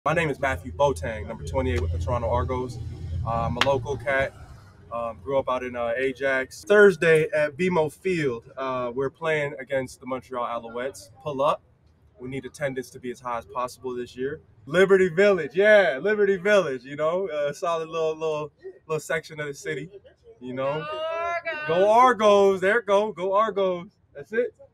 My name is Matthew Boateng, number 28 with the Toronto Argos. I'm a local cat. Grew up out in Ajax. Thursday at BMO Field, we're playing against the Montreal Alouettes. Pull up. We need attendance to be as high as possible this year. Liberty Village, yeah, Liberty Village. You know, a solid little section of the city. You know, go Argos. There it go. Go Argos. That's it.